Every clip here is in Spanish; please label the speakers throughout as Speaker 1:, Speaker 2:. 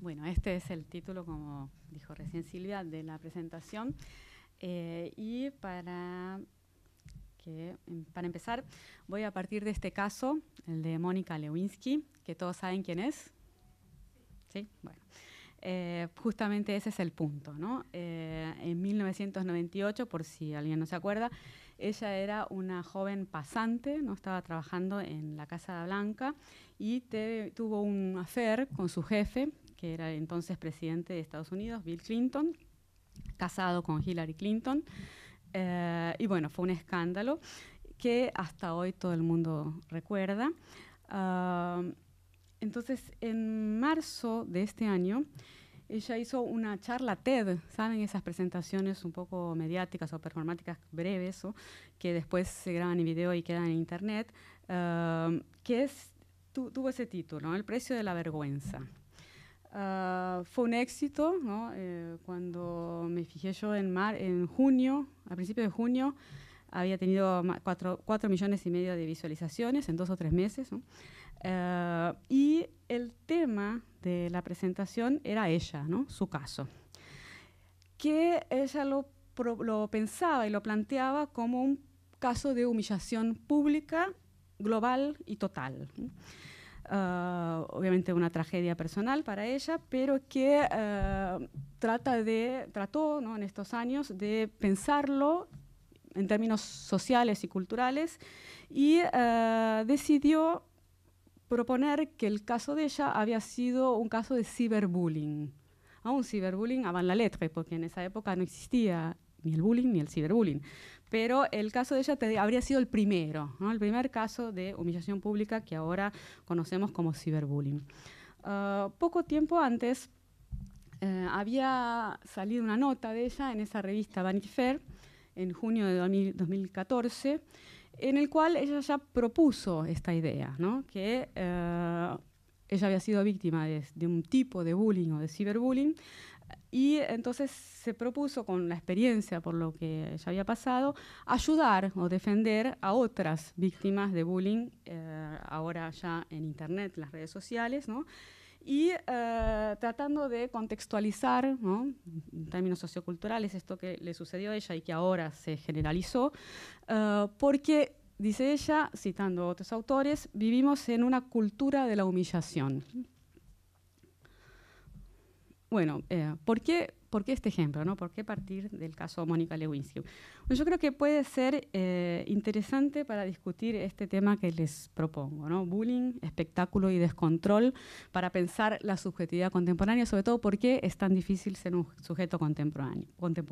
Speaker 1: Bueno, este es el título, como dijo recién Silvia, de la presentación. Y para empezar, voy a partir de este caso, el de Mónica Lewinsky, que todos saben quién es. ¿Sí? Bueno. Justamente ese es el punto, ¿no? En 1998, por si alguien no se acuerda, ella era una joven pasante, ¿no? Estaba trabajando en la Casa Blanca y tuvo un affair con su jefe, que era el entonces presidente de Estados Unidos, Bill Clinton, casado con Hillary Clinton. Y bueno, fue un escándalo que hasta hoy todo el mundo recuerda. Entonces, en marzo de este año, ella hizo una charla TED, ¿saben? Esas presentaciones un poco mediáticas o performáticas breves, ¿o? Que después se graban en video y quedan en internet, tuvo ese título, ¿no? El precio de la vergüenza. Fue un éxito, ¿no? Cuando me fijé yo en junio, a principios de junio, había tenido 4,5 millones de visualizaciones en 2 o 3 meses, ¿no? Y el tema de la presentación era ella, ¿no? Su caso. Que ella lo pensaba y lo planteaba como un caso de humillación pública, global y total. Obviamente una tragedia personal para ella, pero que trató, ¿no? En estos años de pensarlo en términos sociales y culturales y decidió proponer que el caso de ella había sido un caso de ciberbullying. Un ciberbullying avant la lettre, porque en esa época no existía ni el bullying ni el ciberbullying. Pero el caso de ella habría sido el primero, ¿no? El primer caso de humillación pública que ahora conocemos como ciberbullying. Poco tiempo antes había salido una nota de ella en esa revista Vanity Fair, en junio de 2014, en el cual ella ya propuso esta idea, ¿no? Que ella había sido víctima de un tipo de bullying o de ciberbullying, y entonces se propuso, con la experiencia por lo que ya había pasado, ayudar o defender a otras víctimas de bullying, ahora ya en internet, en las redes sociales, ¿no? Y tratando de contextualizar, ¿no? En términos socioculturales, esto que le sucedió a ella y que ahora se generalizó, porque, dice ella, citando a otros autores, vivimos en una cultura de la humillación. Bueno, ¿por qué este ejemplo, ¿no? ¿Por qué partir del caso Mónica Lewinsky? Bueno, yo creo que puede ser interesante para discutir este tema que les propongo, ¿no? Bullying, espectáculo y descontrol, para pensar la subjetividad contemporánea, sobre todo por qué es tan difícil ser un sujeto contemporáneo.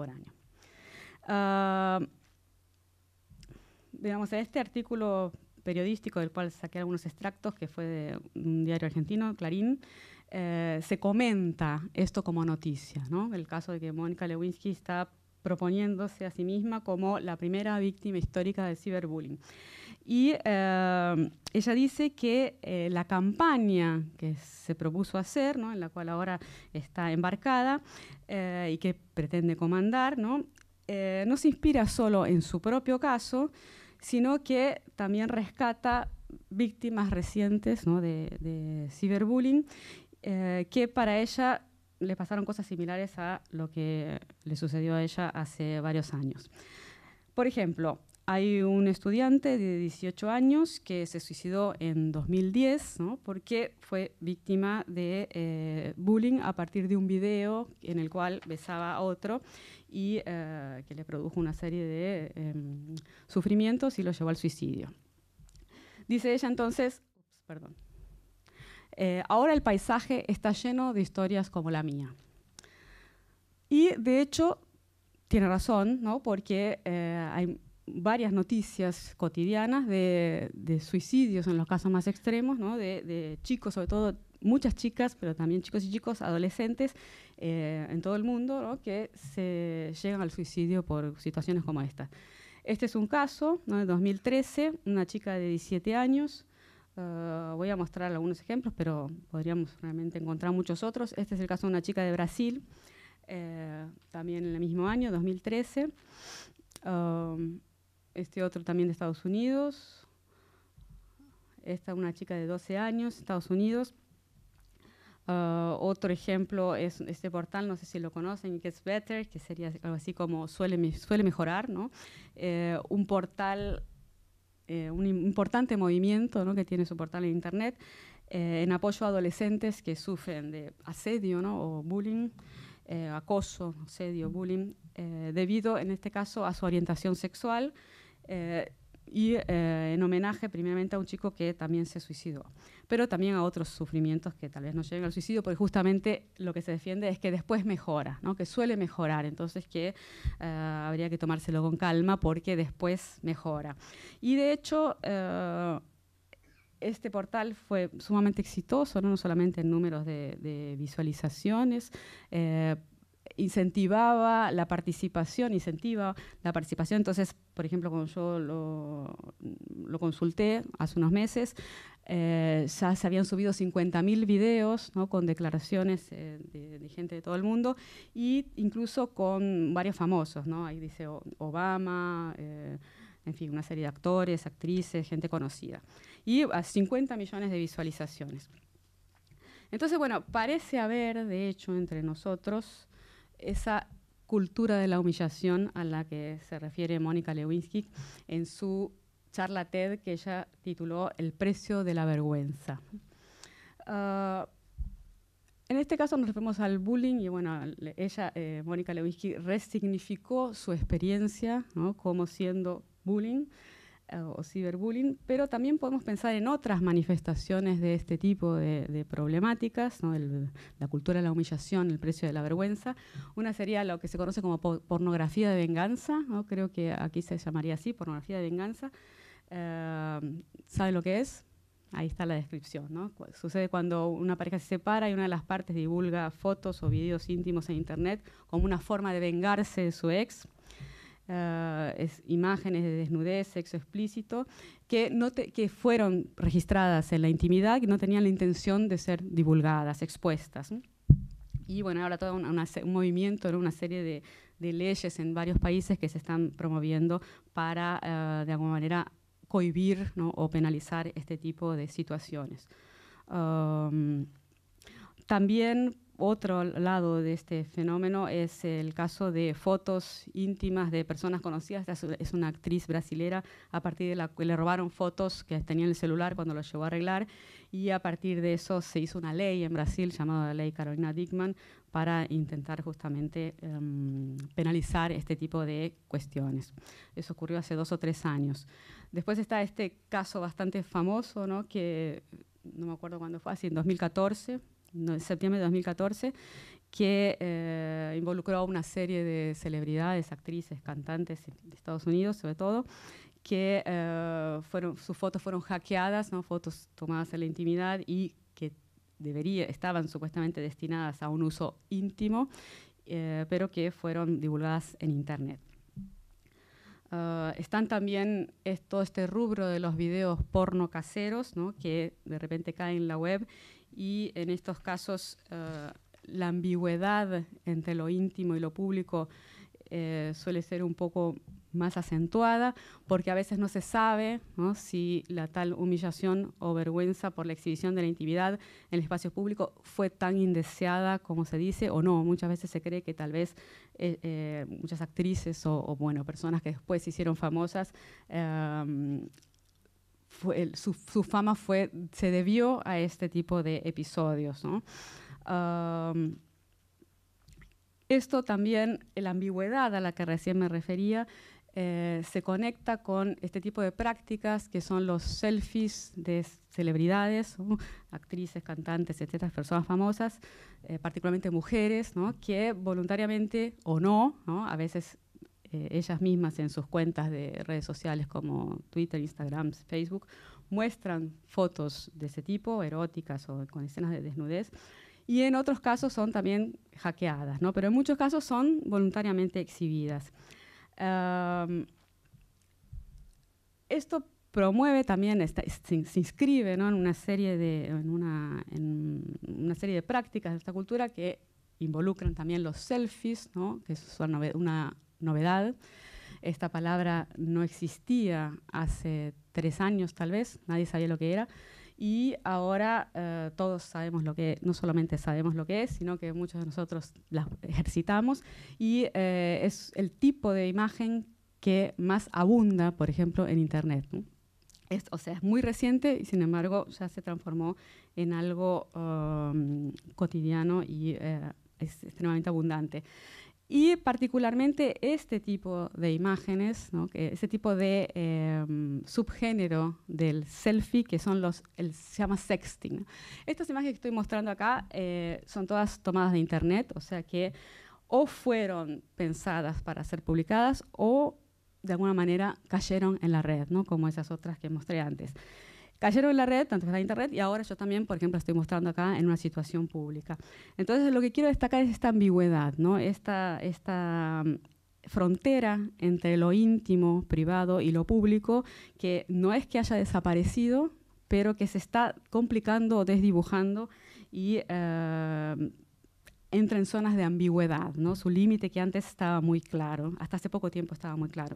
Speaker 1: Digamos, en este artículo periodístico del cual saqué algunos extractos, que fue de un diario argentino, Clarín, se comenta esto como noticia, ¿no? El caso de que Mónica Lewinsky está proponiéndose a sí misma como la primera víctima histórica del ciberbullying. Y ella dice que la campaña que se propuso hacer, ¿no? En la cual ahora está embarcada y que pretende comandar, ¿no? No se inspira solo en su propio caso, sino que también rescata víctimas recientes, ¿no? de ciberbullying, que para ella le pasaron cosas similares a lo que le sucedió a ella hace varios años. Por ejemplo, hay un estudiante de 18 años que se suicidó en 2010, ¿no? Porque fue víctima de bullying a partir de un video en el cual besaba a otro y que le produjo una serie de sufrimientos y lo llevó al suicidio. Dice ella entonces, ahora el paisaje está lleno de historias como la mía. Y de hecho tiene razón, ¿no? Porque hay varias noticias cotidianas de suicidios en los casos más extremos, ¿no? De chicos, sobre todo muchas chicas, pero también chicos y chicos, adolescentes en todo el mundo, ¿no? Que se llegan al suicidio por situaciones como esta. Este es un caso, ¿no? De 2013, una chica de 17 años. Voy a mostrar algunos ejemplos, pero podríamos realmente encontrar muchos otros. Este es el caso de una chica de Brasil, también en el mismo año, 2013. Este otro también de Estados Unidos. Esta una chica de 12 años, Estados Unidos. Otro ejemplo es este portal, no sé si lo conocen, It Gets Better, que sería algo así como suele mejorar, ¿no? Un portal, un importante movimiento, ¿no?, que tiene su portal en Internet, en apoyo a adolescentes que sufren de asedio, ¿no?, o bullying, acoso, asedio, bullying, debido en este caso a su orientación sexual, y en homenaje primeramente a un chico que también se suicidó, pero también a otros sufrimientos que tal vez no lleguen al suicidio, porque justamente lo que se defiende es que después mejora, ¿no?, que suele mejorar, entonces que habría que tomárselo con calma porque después mejora. Y de hecho, este portal fue sumamente exitoso, no solamente en números de visualizaciones, incentiva la participación. Entonces, por ejemplo, cuando yo lo consulté hace unos meses, ya se habían subido 50.000 videos, ¿no?, con declaraciones de gente de todo el mundo, e incluso con varios famosos, ¿no? Ahí dice Obama, en fin, una serie de actores, actrices, gente conocida. Y a 50 millones de visualizaciones. Entonces, bueno, parece haber, de hecho, entre nosotros esa cultura de la humillación a la que se refiere Mónica Lewinsky en su charla TED que ella tituló El precio de la vergüenza. En este caso nos referimos al bullying y bueno, ella, Mónica Lewinsky, resignificó su experiencia, ¿no?, como siendo bullying o ciberbullying, pero también podemos pensar en otras manifestaciones de este tipo de problemáticas, ¿no?, la cultura de la humillación, el precio de la vergüenza. Una sería lo que se conoce como pornografía de venganza, ¿no? Creo que aquí se llamaría así, pornografía de venganza. ¿Sabe lo que es? Ahí está la descripción, ¿no? Sucede cuando una pareja se separa y una de las partes divulga fotos o videos íntimos en Internet como una forma de vengarse de su ex. Imágenes de desnudez, sexo explícito, que fueron registradas en la intimidad y no tenían la intención de ser divulgadas, expuestas, ¿no? Y bueno, ahora todo un movimiento, ¿no?, una serie de leyes en varios países que se están promoviendo para, de alguna manera, cohibir, ¿no?, o penalizar este tipo de situaciones. También otro lado de este fenómeno es el caso de fotos íntimas de personas conocidas. Es una actriz brasilera a partir de la que le robaron fotos que tenía en el celular cuando lo llevó a arreglar, y a partir de eso se hizo una ley en Brasil llamada la Ley Carolina Dickmann para intentar justamente penalizar este tipo de cuestiones. Eso ocurrió hace 2 o 3 años. Después está este caso bastante famoso, ¿no?, que no me acuerdo cuándo fue, así en 2014, en septiembre de 2014, que involucró a una serie de celebridades, actrices, cantantes de Estados Unidos, sobre todo, que sus fotos fueron hackeadas, ¿no?, fotos tomadas en la intimidad y que estaban supuestamente destinadas a un uso íntimo, pero que fueron divulgadas en Internet. Están también todo este rubro de los videos porno caseros, ¿no?, que de repente caen en la web, y en estos casos la ambigüedad entre lo íntimo y lo público suele ser un poco más acentuada, porque a veces no se sabe, ¿no?, si la tal humillación o vergüenza por la exhibición de la intimidad en el espacio público fue tan indeseada como se dice o no. Muchas veces se cree que tal vez muchas actrices o bueno, personas que después se hicieron famosas, su fama se debió a este tipo de episodios, ¿no? Esto también, la ambigüedad a la que recién me refería, se conecta con este tipo de prácticas que son los selfies de celebridades, ¿no?, actrices, cantantes, etcétera, personas famosas, particularmente mujeres, ¿no?, que voluntariamente o no, a veces ellas mismas en sus cuentas de redes sociales como Twitter, Instagram, Facebook, muestran fotos de ese tipo, eróticas o con escenas de desnudez, y en otros casos son también hackeadas, ¿no?, pero en muchos casos son voluntariamente exhibidas. Esto promueve también, se inscribe, ¿no?, en una serie de prácticas de esta cultura que involucran también los selfies, ¿no?, que es una novedad. Esta palabra no existía hace 3 años, tal vez, nadie sabía lo que era. y ahora todos sabemos lo que, no solamente sabemos lo que es, sino que muchos de nosotros las ejercitamos, y es el tipo de imagen que más abunda, por ejemplo, en Internet, ¿no? O sea, es muy reciente y sin embargo ya se transformó en algo cotidiano y es extremadamente abundante. Y particularmente este tipo de imágenes, ¿no? Este tipo de subgénero del selfie, que son se llama sexting. Estas imágenes que estoy mostrando acá son todas tomadas de Internet, o sea que o fueron pensadas para ser publicadas o de alguna manera cayeron en la red, ¿no? Como esas otras que mostré antes. Cayeron en la red, tanto que está en Internet, y ahora yo también, por ejemplo, estoy mostrando acá en una situación pública. Entonces, lo que quiero destacar es esta ambigüedad, ¿no? Esta frontera entre lo íntimo, privado y lo público, que no es que haya desaparecido, pero que se está complicando o desdibujando y entra en zonas de ambigüedad, ¿no? Su límite, que antes estaba muy claro, hasta hace poco tiempo estaba muy claro.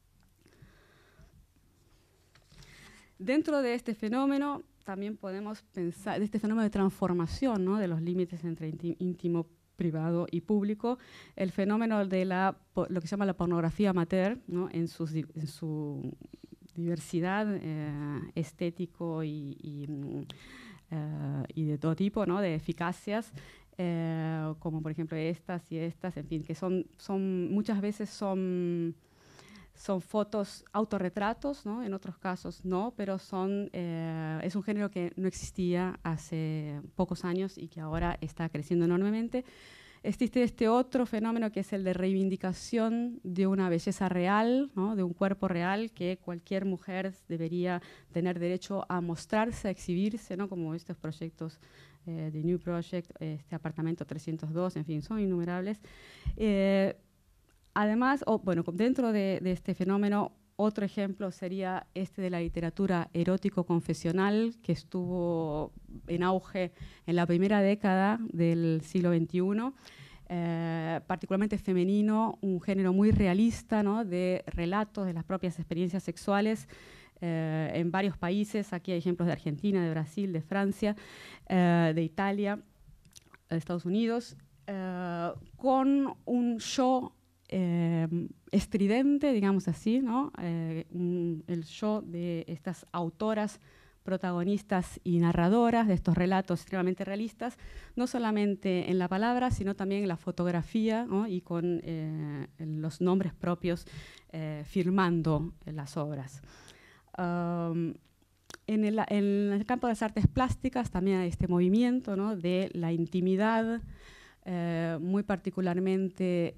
Speaker 1: Dentro de este fenómeno también podemos pensar, de este fenómeno de transformación, ¿no? De los límites entre íntimo, privado y público, el fenómeno de lo que se llama la pornografía amateur, ¿no? en su diversidad estético y de todo tipo, ¿no? De eficacias, como por ejemplo estas y estas, en fin, que muchas veces son fotos autorretratos, ¿no? En otros casos no, pero es un género que no existía hace pocos años y que ahora está creciendo enormemente. Existe este otro fenómeno que es el de reivindicación de una belleza real, ¿no? De un cuerpo real, que cualquier mujer debería tener derecho a mostrarse, a exhibirse, ¿no? Como estos proyectos de New Project, este apartamento 302, en fin, son innumerables. Además, dentro de este fenómeno, otro ejemplo sería este de la literatura erótico-confesional, que estuvo en auge en la primera década del siglo XXI, particularmente femenino, un género muy realista, ¿no? De relatos de las propias experiencias sexuales en varios países. Aquí hay ejemplos de Argentina, de Brasil, de Francia, de Italia, de Estados Unidos, con un show estridente, digamos así, ¿no? El show de estas autoras, protagonistas y narradoras de estos relatos extremadamente realistas, no solamente en la palabra, sino también en la fotografía, ¿no? Y con los nombres propios firmando las obras. En el campo de las artes plásticas también hay este movimiento, ¿no? De la intimidad, muy particularmente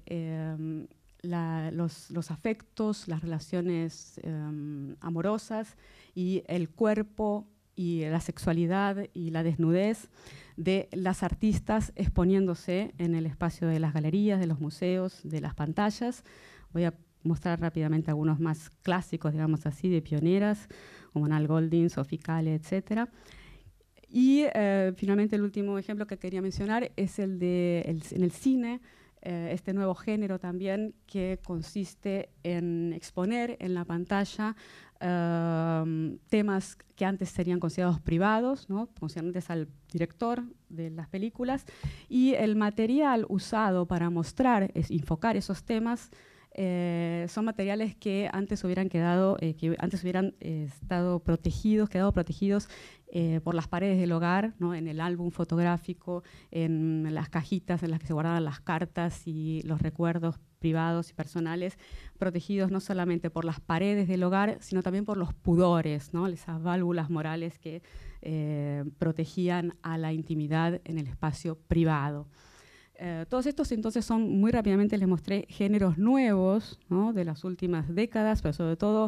Speaker 1: los afectos, las relaciones amorosas y el cuerpo y la sexualidad y la desnudez de las artistas exponiéndose en el espacio de las galerías, de los museos, de las pantallas. Voy a mostrar rápidamente algunos más clásicos, digamos así, de pioneras, como Nal Goldin, Sophie Calle, etcétera. Y finalmente el último ejemplo que quería mencionar es en el cine, este nuevo género también que consiste en exponer en la pantalla temas que antes serían considerados privados, ¿no? Concernientes al director de las películas, y el material usado para enfocar esos temas son materiales que antes hubieran quedado quedado protegidos por las paredes del hogar, ¿no? En el álbum fotográfico, en las cajitas en las que se guardaban las cartas y los recuerdos privados y personales, protegidos no solamente por las paredes del hogar, sino también por los pudores, ¿no? Esas válvulas morales que protegían a la intimidad en el espacio privado. Todos estos entonces son, muy rápidamente les mostré, géneros nuevos, ¿no? De las últimas décadas, pero sobre todo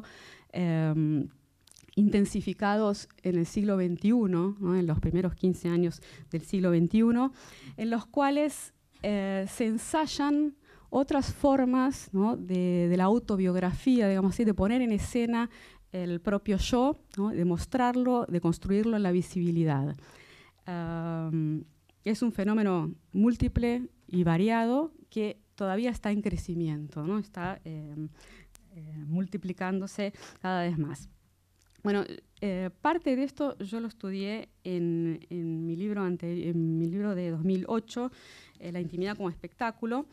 Speaker 1: intensificados en el siglo XXI, ¿no? En los primeros 15 años del siglo XXI, en los cuales se ensayan otras formas, ¿no? de la autobiografía, digamos así, de poner en escena el propio yo, ¿no? De mostrarlo, de construirlo en la visibilidad. Es un fenómeno múltiple y variado que todavía está en crecimiento, ¿no? Está multiplicándose cada vez más. Bueno, parte de esto yo lo estudié en mi libro de 2008, La intimidad como espectáculo,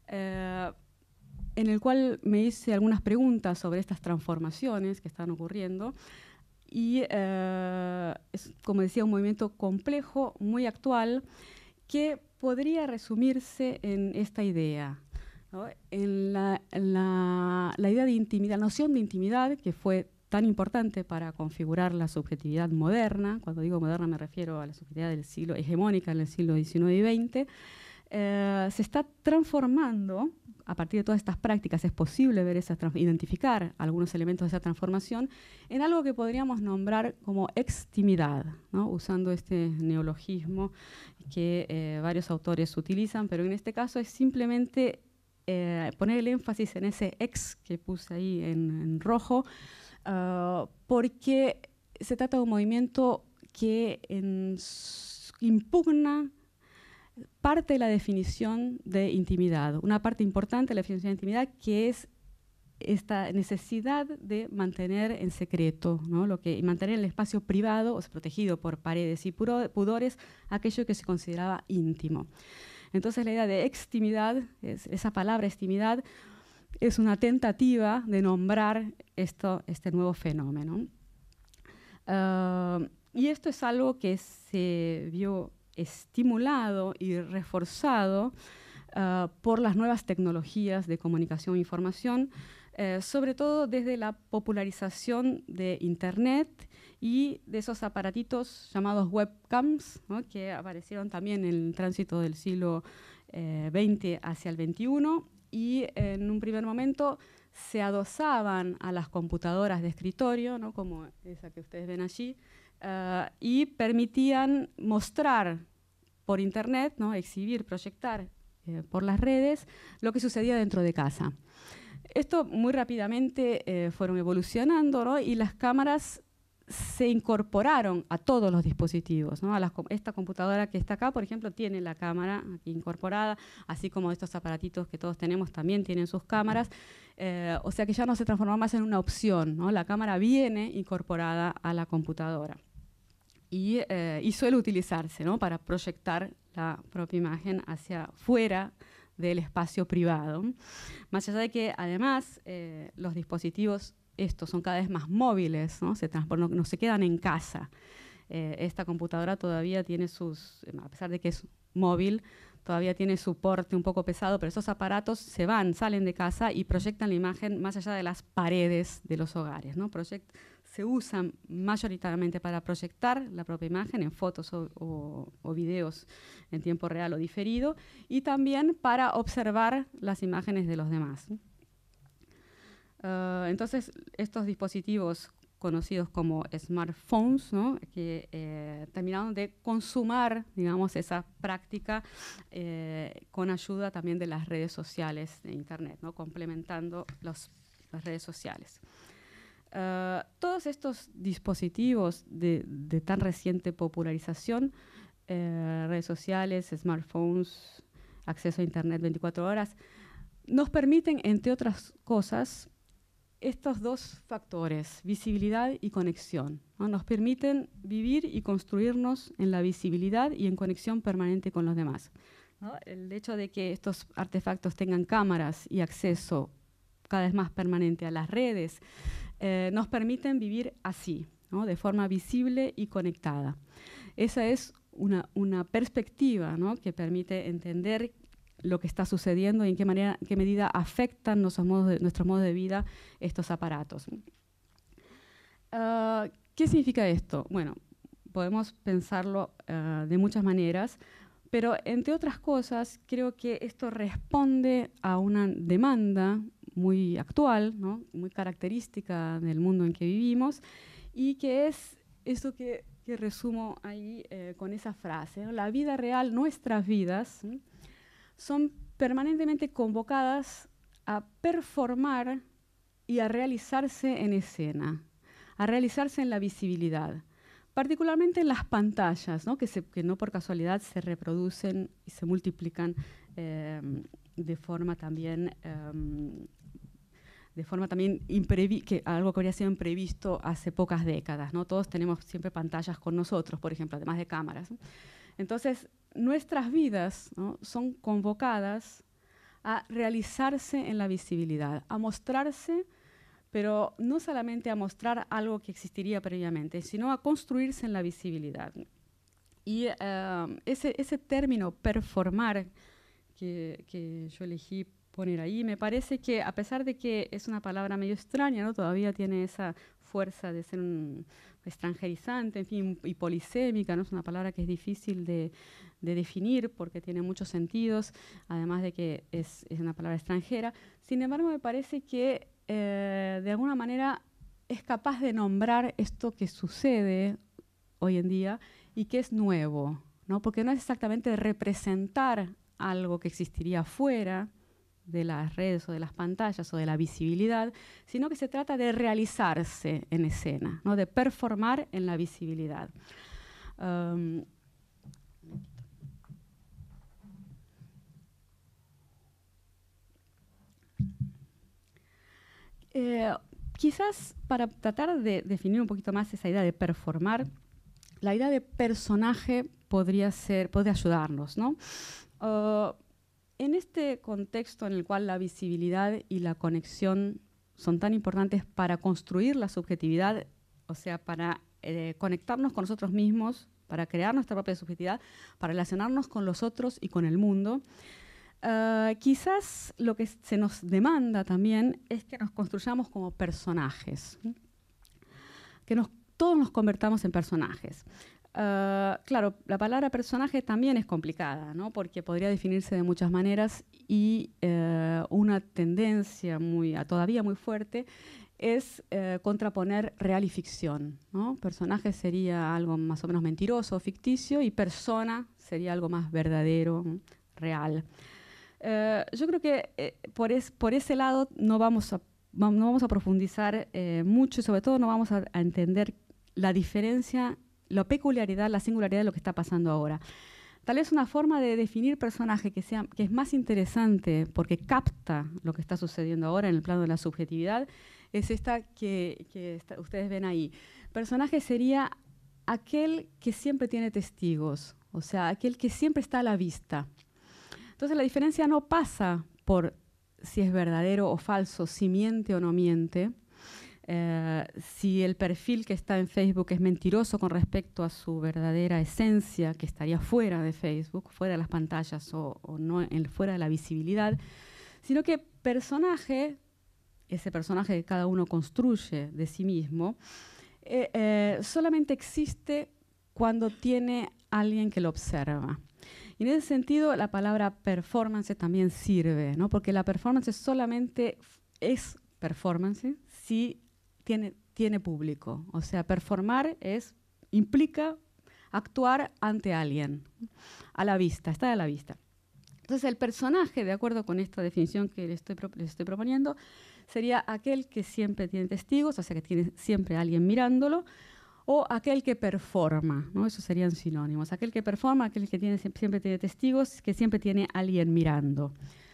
Speaker 1: en el cual me hice algunas preguntas sobre estas transformaciones que están ocurriendo. Y es, como decía, un movimiento complejo, muy actual, que podría resumirse en esta idea, ¿no? En la idea de intimidad, la noción de intimidad, que fue tan importante para configurar la subjetividad moderna. Cuando digo moderna me refiero a la subjetividad del siglo hegemónica en el siglo XIX y XX. Se está transformando a partir de todas estas prácticas. Es posible ver identificar algunos elementos de esa transformación en algo que podríamos nombrar como extimidad, ¿no? Usando este neologismo que varios autores utilizan, pero en este caso es simplemente poner el énfasis en ese ex que puse ahí en rojo, porque se trata de un movimiento que impugna parte de la definición de intimidad, una parte importante de la definición de intimidad, que es esta necesidad de mantener en secreto, ¿no? Mantener el espacio privado, o sea, protegido por paredes y pudores, aquello que se consideraba íntimo. Entonces la idea de extimidad, esa palabra extimidad, es una tentativa de nombrar este nuevo fenómeno. Y esto es algo que se vio estimulado y reforzado por las nuevas tecnologías de comunicación e información, sobre todo desde la popularización de Internet y de esos aparatitos llamados webcams, ¿no? Que aparecieron también en el tránsito del siglo XX hacia el XXI, y en un primer momento se adosaban a las computadoras de escritorio, ¿no? Como esa que ustedes ven allí, y permitían mostrar por Internet, ¿no? Exhibir, proyectar por las redes lo que sucedía dentro de casa. Esto muy rápidamente fueron evolucionando, ¿no? Y las cámaras se incorporaron a todos los dispositivos, ¿no? Esta computadora que está acá, por ejemplo, tiene la cámara aquí incorporada, así como estos aparatitos que todos tenemos también tienen sus cámaras, o sea que ya no se transforma más en una opción, ¿no? La cámara viene incorporada a la computadora y suele utilizarse, ¿no? Para proyectar la propia imagen hacia fuera del espacio privado. Más allá de que además los dispositivos estos son cada vez más móviles, ¿no? No se quedan en casa. Esta computadora todavía tiene a pesar de que es móvil, todavía tiene su porte un poco pesado, pero esos aparatos salen de casa y proyectan la imagen más allá de las paredes de los hogares, ¿no? Se usan mayoritariamente para proyectar la propia imagen en fotos o videos en tiempo real o diferido, y también para observar las imágenes de los demás. Entonces, estos dispositivos conocidos como smartphones, ¿no? Que terminaron de consumar, digamos, esa práctica con ayuda también de las redes sociales de Internet, ¿no? Complementando las redes sociales. Todos estos dispositivos de tan reciente popularización, redes sociales, smartphones, acceso a Internet 24 horas, nos permiten, entre otras cosas, estos dos factores, visibilidad y conexión, ¿no? Nos permiten vivir y construirnos en la visibilidad y en conexión permanente con los demás, ¿no? El hecho de que estos artefactos tengan cámaras y acceso cada vez más permanente a las redes, nos permiten vivir así, ¿no? De forma visible y conectada. Esa es una perspectiva, ¿no? Que permite entender lo que está sucediendo y en qué medida afectan nuestros modos de vida estos aparatos. ¿Qué significa esto? Bueno, podemos pensarlo de muchas maneras, pero entre otras cosas creo que esto responde a una demanda muy actual, ¿no? Muy característica del mundo en que vivimos, y que es eso que resumo ahí con esa frase, ¿no? La vida real, nuestras vidas, ¿sí?, son permanentemente convocadas a performar y a realizarse en escena, a realizarse en la visibilidad, particularmente en las pantallas, ¿no? Que no por casualidad se reproducen y se multiplican de forma también de forma también algo que habría sido imprevisto hace pocas décadas, ¿no? Todos tenemos siempre pantallas con nosotros, por ejemplo, además de cámaras, ¿no? Entonces, nuestras vidas, ¿no?, son convocadas a realizarse en la visibilidad, a mostrarse, pero no solamente a mostrar algo que existiría previamente, sino a construirse en la visibilidad. Y ese término performar que yo elegí poner ahí, me parece que a pesar de que es una palabra medio extraña, ¿no?, todavía tiene esa fuerza de ser un extranjerizante, en fin, y polisémica, ¿no? Es una palabra que es difícil de definir porque tiene muchos sentidos, además de que es una palabra extranjera. Sin embargo, me parece que de alguna manera es capaz de nombrar esto que sucede hoy en día y que es nuevo, ¿no? Porque no es exactamente representar algo que existiría fuera de las redes o de las pantallas o de la visibilidad, sino que se trata de realizarse en escena, ¿no?, de performar en la visibilidad. Quizás para tratar de definir un poquito más esa idea de performar, la idea de personaje podría ayudarnos, ¿no? En este contexto en el cual la visibilidad y la conexión son tan importantes para construir la subjetividad, o sea, para conectarnos con nosotros mismos, para crear nuestra propia subjetividad, para relacionarnos con los otros y con el mundo, quizás lo que se nos demanda también es que nos construyamos como personajes, ¿sí?, que todos nos convertamos en personajes. Claro, la palabra personaje también es complicada, ¿no?, porque podría definirse de muchas maneras y una tendencia todavía muy fuerte es contraponer real y ficción, ¿no? Personaje sería algo más o menos mentiroso, ficticio, y persona sería algo más verdadero, real. Yo creo que por ese lado no vamos a profundizar mucho y sobre todo no vamos a entender la diferencia, la peculiaridad, la singularidad de lo que está pasando ahora. Tal vez una forma de definir personaje que es más interesante porque capta lo que está sucediendo ahora en el plano de la subjetividad es esta que ustedes ven ahí. Personaje sería aquel que siempre tiene testigos, o sea, aquel que siempre está a la vista. Entonces la diferencia no pasa por si es verdadero o falso, si miente o no miente, si el perfil que está en Facebook es mentiroso con respecto a su verdadera esencia, que estaría fuera de Facebook, fuera de las pantallas o no, fuera de la visibilidad, sino que personaje, ese personaje que cada uno construye de sí mismo, solamente existe cuando tiene alguien que lo observa. Y en ese sentido, la palabra performance también sirve, ¿no?, porque la performance solamente es performance si tiene público. O sea, performar implica actuar ante alguien, a la vista, está a la vista. Entonces, el personaje, de acuerdo con esta definición que les estoy proponiendo, sería aquel que siempre tiene testigos, o sea, que tiene siempre a alguien mirándolo, o aquel que performa, ¿no? Esos serían sinónimos. Aquel que performa, aquel que siempre tiene testigos, que siempre tiene a alguien mirando.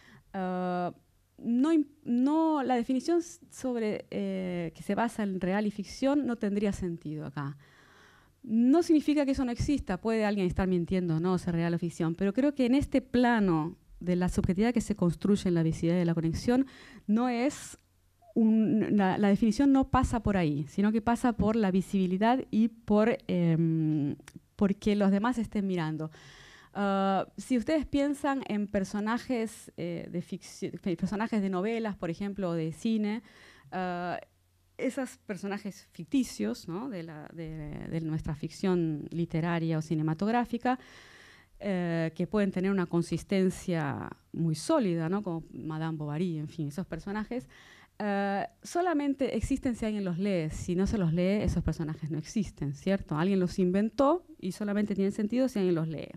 Speaker 1: La definición sobre que se basa en real y ficción no tendría sentido acá. No significa que eso no exista, puede alguien estar mintiendo, no, ser real o ficción, pero creo que en este plano de la subjetividad que se construye en la visibilidad de la conexión, no es la definición no pasa por ahí, sino que pasa por la visibilidad y porque los demás estén mirando. Si ustedes piensan en personajes de ficción, personajes de novelas, por ejemplo, o de cine, esos personajes ficticios, ¿no?, de nuestra ficción literaria o cinematográfica, que pueden tener una consistencia muy sólida, ¿no?, como Madame Bovary, en fin, esos personajes, solamente existen si alguien los lee. Si no se los lee, esos personajes no existen, ¿cierto? Alguien los inventó y solamente tienen sentido si alguien los lee.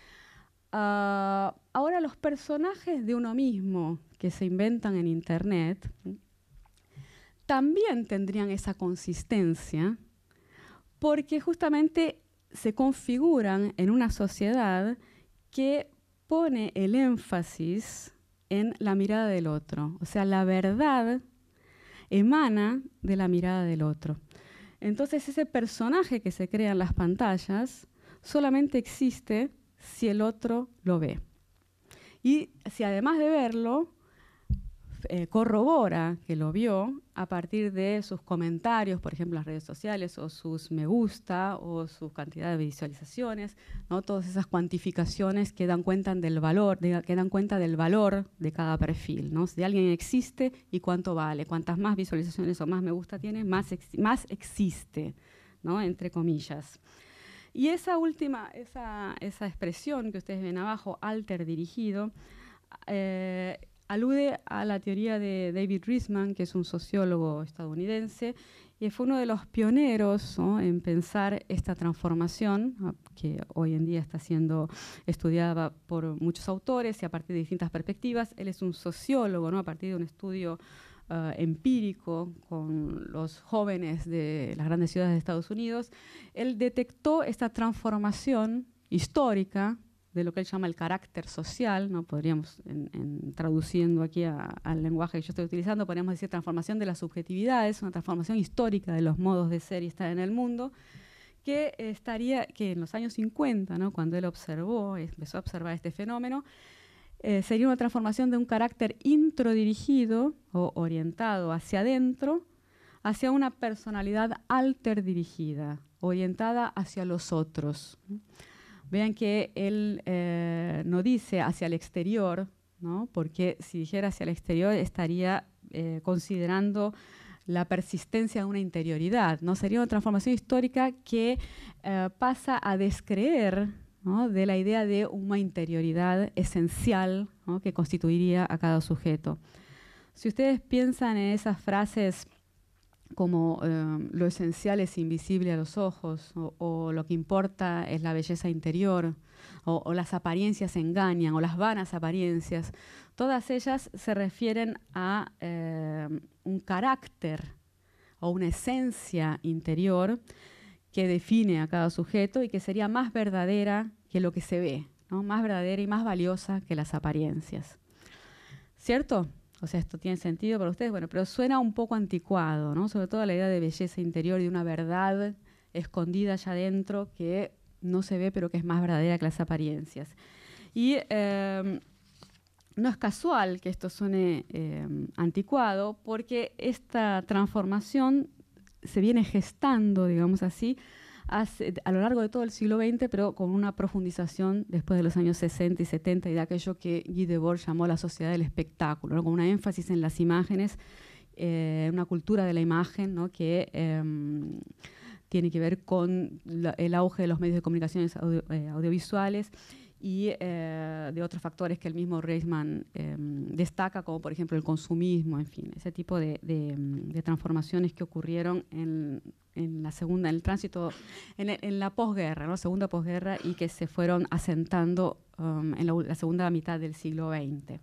Speaker 1: Ahora, los personajes de uno mismo que se inventan en Internet también tendrían esa consistencia porque justamente se configuran en una sociedad que pone el énfasis en la mirada del otro. O sea, la verdad emana de la mirada del otro. Entonces ese personaje que se crea en las pantallas solamente existe si el otro lo ve. Y si además de verlo, corrobora que lo vio a partir de sus comentarios, por ejemplo, en las redes sociales, o sus me gusta, o su cantidad de visualizaciones, ¿no? Todas esas cuantificaciones que dan cuenta del valor, de cada perfil, ¿no? Si alguien existe y cuánto vale, cuantas más visualizaciones o más me gusta tiene, más existe, ¿no? Entre comillas. Y esa expresión que ustedes ven abajo, alter dirigido, alude a la teoría de David Riesman, que es un sociólogo estadounidense, y fue uno de los pioneros, ¿no?, en pensar esta transformación, ¿no?, que hoy en día está siendo estudiada por muchos autores y a partir de distintas perspectivas. Él es un sociólogo, ¿no?, a partir de un estudio empírico con los jóvenes de las grandes ciudades de Estados Unidos. Él detectó esta transformación histórica de lo que él llama el carácter social, ¿no? Podríamos, traduciendo aquí al lenguaje que yo estoy utilizando, podríamos decir transformación de las subjetividades, una transformación histórica de los modos de ser y estar en el mundo, que en los años 50, ¿no?, cuando él empezó a observar este fenómeno, sería una transformación de un carácter introdirigido o orientado hacia adentro, hacia una personalidad alterdirigida, orientada hacia los otros. Vean que él no dice hacia el exterior, ¿no?, porque si dijera hacia el exterior estaría considerando la persistencia de una interioridad, ¿no? Sería una transformación histórica que pasa a descreer, ¿no?, de la idea de una interioridad esencial, ¿no?, que constituiría a cada sujeto. Si ustedes piensan en esas frases como lo esencial es invisible a los ojos, o lo que importa es la belleza interior, o las apariencias engañan, o las vanas apariencias, todas ellas se refieren a un carácter o una esencia interior que define a cada sujeto y que sería más verdadera que lo que se ve, ¿no?, más verdadera y más valiosa que las apariencias. ¿Cierto? O sea, ¿esto tiene sentido para ustedes? Bueno, pero suena un poco anticuado, ¿no? Sobre todo la idea de belleza interior y de una verdad escondida allá adentro que no se ve, pero que es más verdadera que las apariencias. Y no es casual que esto suene anticuado, porque esta transformación se viene gestando, digamos así, a lo largo de todo el siglo XX, pero con una profundización después de los años 60 y 70 y de aquello que Guy Debord llamó la sociedad del espectáculo, ¿no?, con una énfasis en las imágenes, una cultura de la imagen, ¿no?, que tiene que ver con el auge de los medios de comunicaciones audiovisuales y de otros factores que el mismo Riesman destaca, como por ejemplo el consumismo, en fin, ese tipo de transformaciones que ocurrieron en el tránsito, en la posguerra, ¿no?, segunda posguerra, y que se fueron asentando en la segunda mitad del siglo XX.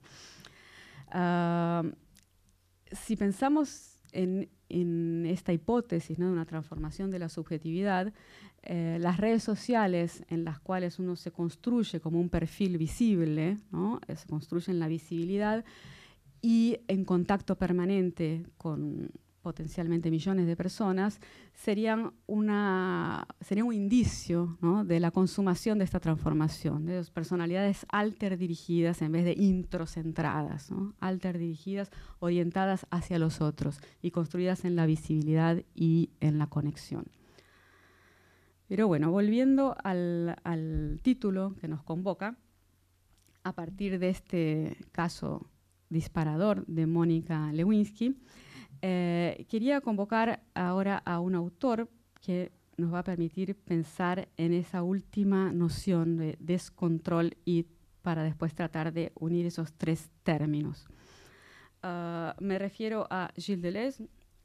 Speaker 1: Si pensamos en esta hipótesis, ¿no?, de una transformación de la subjetividad, las redes sociales en las cuales uno se construye como un perfil visible, ¿no?, se construye en la visibilidad y en contacto permanente con potencialmente millones de personas, serían un indicio, ¿no?, de la consumación de esta transformación, de las personalidades alterdirigidas en vez de introcentradas, ¿no?, alterdirigidas, orientadas hacia los otros y construidas en la visibilidad y en la conexión. Pero bueno, volviendo al título que nos convoca, a partir de este caso disparador de Mónica Lewinsky, quería convocar ahora a un autor que nos va a permitir pensar en esa última noción de descontrol y para después tratar de unir esos tres términos. Me refiero a Gilles Deleuze,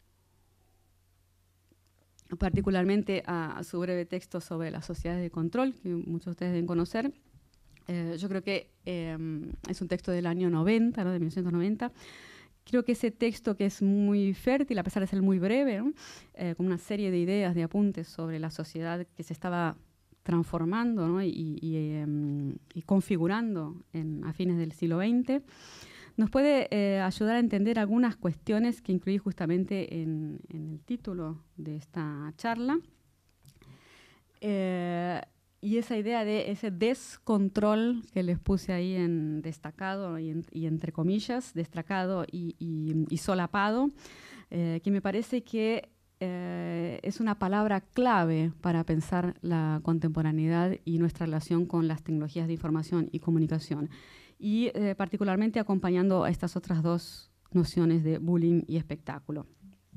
Speaker 1: particularmente a su breve texto sobre las sociedades de control, que muchos de ustedes deben conocer. Yo creo que es un texto del año 90, ¿no?, de 1990. Creo que ese texto, que es muy fértil, a pesar de ser muy breve, ¿no?, con una serie de ideas, de apuntes sobre la sociedad que se estaba transformando, ¿no?, y configurando a fines del siglo XX, nos puede ayudar a entender algunas cuestiones que incluí justamente en el título de esta charla. Y esa idea de ese descontrol que les puse ahí en destacado y entre comillas, destacado y solapado, que me parece que es una palabra clave para pensar la contemporaneidad y nuestra relación con las tecnologías de información y comunicación. Y particularmente acompañando a estas otras dos nociones de bullying y espectáculo.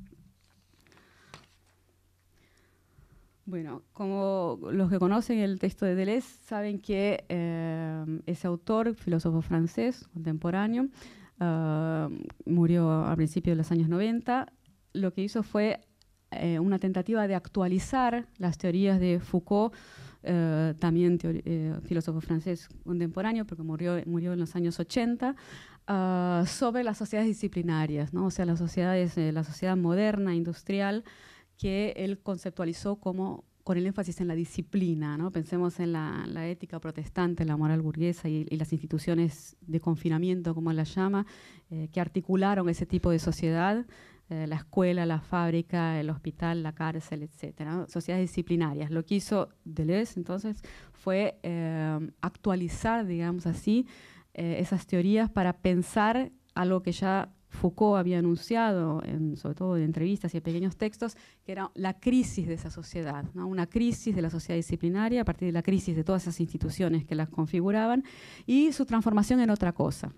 Speaker 1: Bueno, como los que conocen el texto de Deleuze saben que ese autor, filósofo francés contemporáneo, murió a principios de los años 90. Lo que hizo fue una tentativa de actualizar las teorías de Foucault, también filósofo francés contemporáneo, porque murió en los años 80, sobre las sociedades disciplinarias, ¿no? O sea, las sociedades, la sociedad moderna, industrial, que él conceptualizó como con el énfasis en la disciplina, ¿no? Pensemos en la ética protestante, la moral burguesa y las instituciones de confinamiento, como él las llama, que articularon ese tipo de sociedad, la escuela, la fábrica, el hospital, la cárcel, etcétera, ¿no? Sociedades disciplinarias. Lo que hizo Deleuze, entonces, fue actualizar, digamos así, esas teorías para pensar algo que ya Foucault había anunciado, sobre todo en entrevistas y en pequeños textos, que era la crisis de esa sociedad, ¿no? Una crisis de la sociedad disciplinaria a partir de la crisis de todas esas instituciones que las configuraban y su transformación en otra cosa.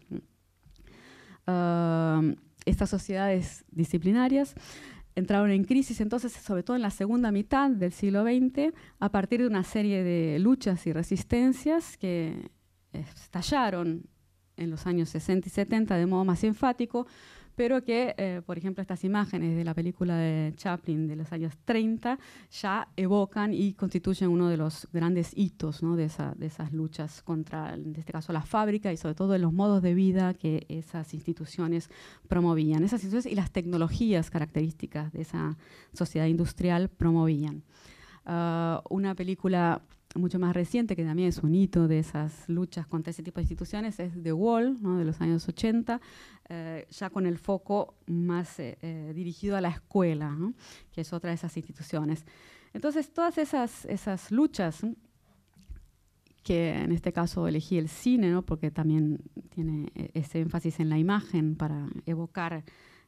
Speaker 1: Estas sociedades disciplinarias entraron en crisis entonces, sobre todo en la segunda mitad del siglo XX, a partir de una serie de luchas y resistencias que estallaron en los años 60 y 70 de modo más enfático, pero que, por ejemplo, estas imágenes de la película de Chaplin de los años 30 ya evocan y constituyen uno de los grandes hitos, ¿no? de esas luchas contra, en este caso, la fábrica y sobre todo de los modos de vida que esas instituciones promovían. Esas instituciones y las tecnologías características de esa sociedad industrial promovían. Una película mucho más reciente, que también es un hito de esas luchas contra ese tipo de instituciones, es The Wall, ¿no? de los años 80, ya con el foco más dirigido a la escuela, ¿no? que es otra de esas instituciones. Entonces, todas esas luchas, ¿no? que en este caso elegí el cine, ¿no? porque también tiene ese énfasis en la imagen para evocar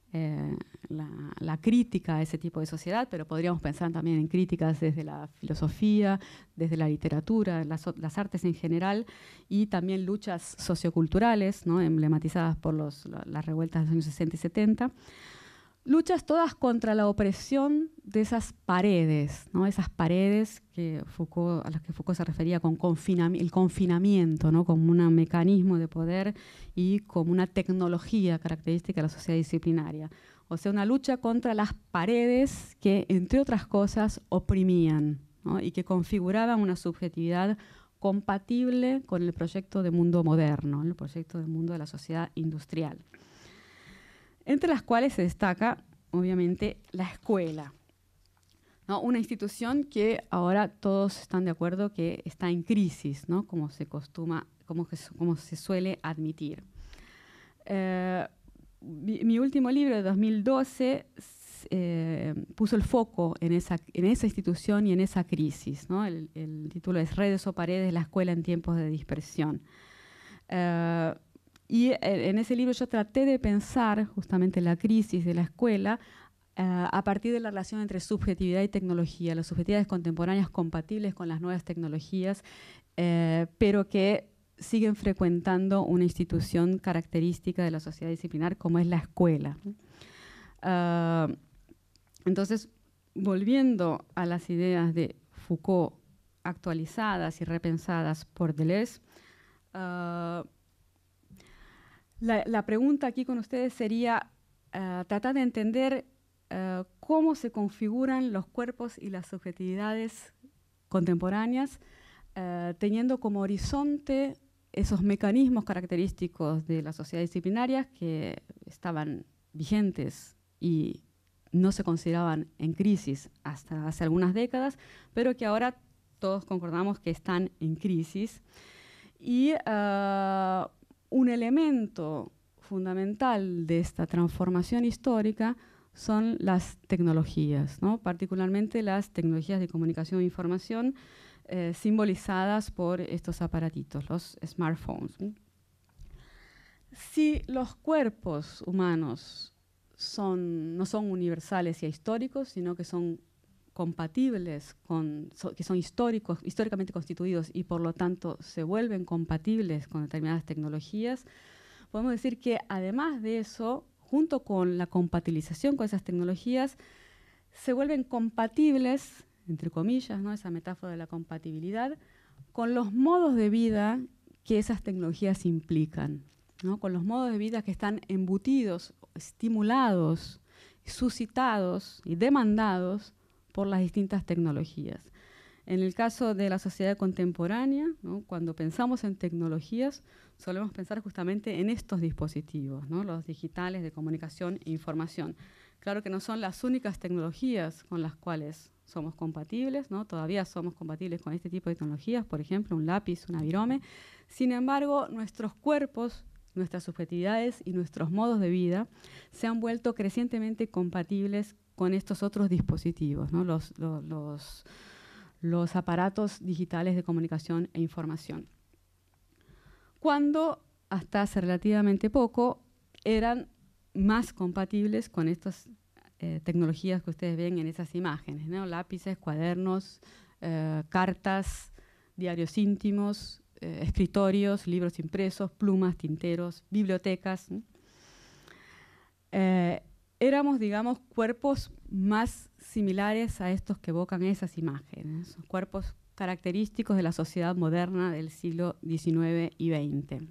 Speaker 1: la crítica a ese tipo de sociedad, pero podríamos pensar también en críticas desde la filosofía, desde la literatura, las artes en general, y también luchas socioculturales, ¿no? emblematizadas por las revueltas de los años 60 y 70. Luchas todas contra la opresión de esas paredes, ¿no? Esas paredes a las que Foucault se refería con el confinamiento, ¿no? como un mecanismo de poder y como una tecnología característica de la sociedad disciplinaria. O sea, una lucha contra las paredes que, entre otras cosas, oprimían, ¿no? y que configuraban una subjetividad compatible con el proyecto de mundo moderno, el proyecto de mundo de la sociedad industrial. Entre las cuales se destaca, obviamente, la escuela, ¿no? Una institución que ahora todos están de acuerdo que está en crisis, ¿no? como se suele admitir. Mi último libro, de 2012, puso el foco en esa institución y en esa crisis, ¿no? El título es Redes o paredes, la escuela en tiempos de dispersión. Y en ese libro yo traté de pensar justamente la crisis de la escuela a partir de la relación entre subjetividad y tecnología, las subjetividades contemporáneas compatibles con las nuevas tecnologías, pero que siguen frecuentando una institución característica de la sociedad disciplinar como es la escuela. Entonces, volviendo a las ideas de Foucault actualizadas y repensadas por Deleuze, la pregunta aquí con ustedes sería tratar de entender cómo se configuran los cuerpos y las subjetividades contemporáneas, teniendo como horizonte esos mecanismos característicos de la sociedad disciplinaria que estaban vigentes y no se consideraban en crisis hasta hace algunas décadas, pero que ahora todos concordamos que están en crisis. Y un elemento fundamental de esta transformación histórica son las tecnologías, ¿no? Particularmente las tecnologías de comunicación e información simbolizadas por estos aparatitos, los smartphones. Si los cuerpos humanos no son universales y ahistóricos, sino que son compatibles, que son históricamente constituidos y por lo tanto se vuelven compatibles con determinadas tecnologías, podemos decir que además de eso, junto con la compatibilización con esas tecnologías, se vuelven compatibles, entre comillas, ¿no? Esa metáfora de la compatibilidad, con los modos de vida que esas tecnologías implican, ¿no? Con los modos de vida que están embutidos, estimulados, suscitados y demandados por las distintas tecnologías. En el caso de la sociedad contemporánea, ¿no? Cuando pensamos en tecnologías, solemos pensar justamente en estos dispositivos, ¿no? Los digitales de comunicación e información. Claro que no son las únicas tecnologías con las cuales somos compatibles, ¿no? Todavía somos compatibles con este tipo de tecnologías, por ejemplo, un lápiz, una virome. Sin embargo, nuestros cuerpos, nuestras subjetividades y nuestros modos de vida se han vuelto crecientemente compatibles con estos otros dispositivos, ¿no? Los aparatos digitales de comunicación e información. Cuando hasta hace relativamente poco eran más compatibles con estas tecnologías que ustedes ven en esas imágenes, ¿no? Lápices, cuadernos, cartas, diarios íntimos, escritorios, libros impresos, plumas, tinteros, bibliotecas. Éramos, digamos, cuerpos más similares a estos que evocan esas imágenes, cuerpos característicos de la sociedad moderna del siglo XIX y XX.